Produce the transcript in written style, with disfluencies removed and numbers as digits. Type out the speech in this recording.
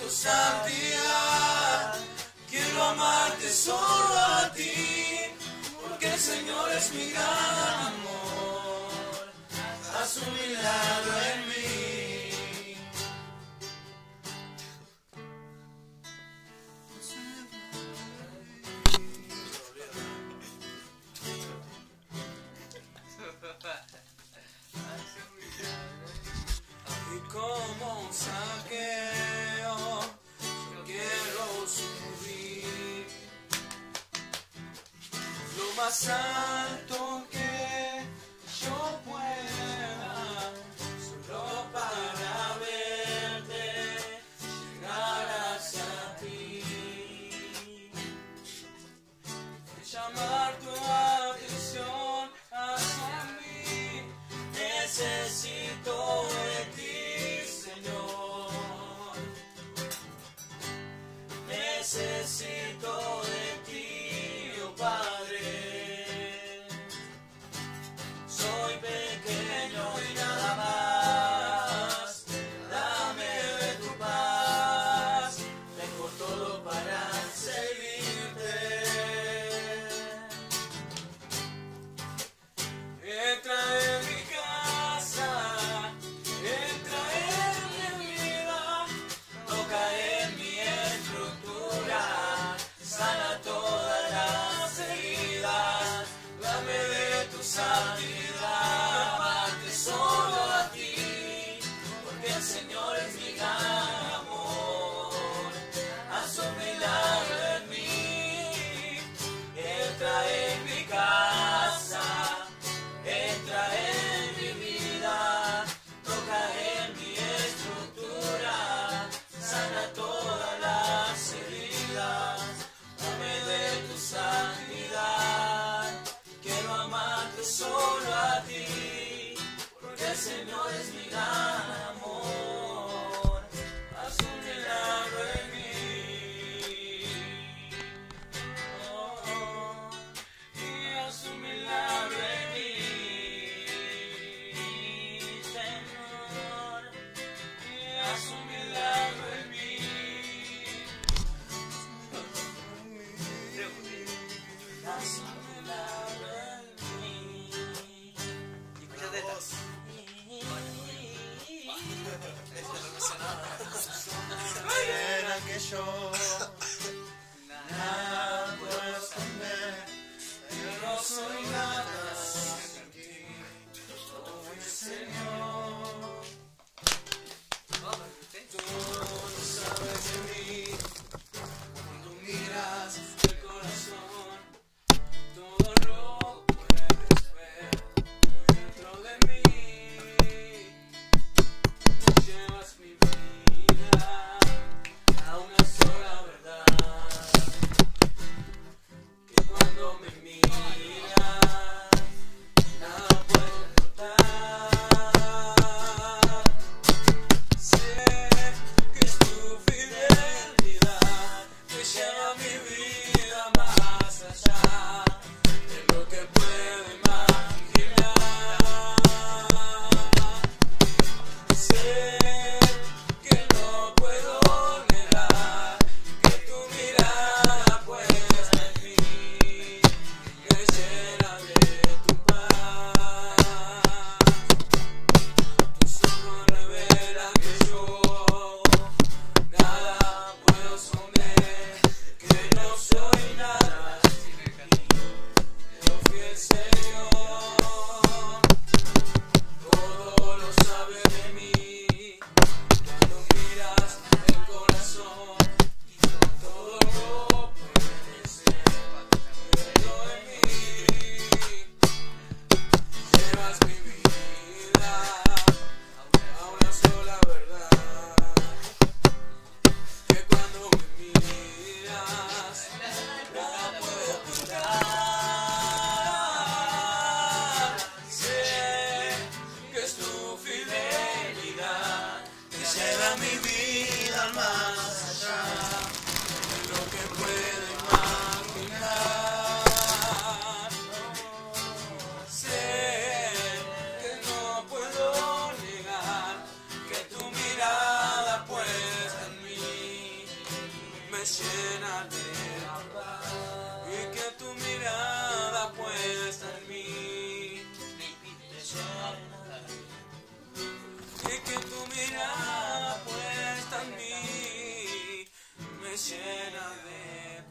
tu santidad. Quiero amarte solo a ti, porque el Señor es mi gran amor. Haz un milagro en mí. Y como un saqueo, yo quiero subir lo más alto que yo pueda, solo para verte, llegar hacia ti, llamar tu atención hacia mí. Necesito de ti, Señor. Necesito de ti, oh Padre. Soy pequeño y nada más. Dame de tu paz. Dejo todo para servirte. Entra en mi casa, entra en mi vida, toca en mi estructura, sana todas las heridas, dame de tu santidad, amarte solo a ti, porque el Señor es mi gran amor. Haz un milagro en mí, entra en mi casa. Entra en mi vida, toca en mi estructura, sana todas las heridas, dame de tu santidad. Quiero amarte solo a ti, porque el Señor es mi gran amor. Haz un milagro en mí. Oh, y haz un milagro en mí. Haz un milagro en mí. Haz un milagro en mí. Y escuchate esta. Era que yo nada puedo esconder, yo no soy nada sin ti, oh mi Señor. Tú sabes de mí, cuando miras el corazón, todo lo puedes ver muy dentro de mí. Llevas mi vida a una sola mirada puesta en mí me llena de